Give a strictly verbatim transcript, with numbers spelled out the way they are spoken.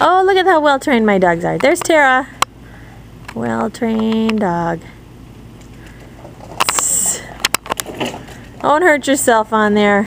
Oh, look at how well trained my dogs are. There's Terra. Well trained dog. Don't hurt yourself on there.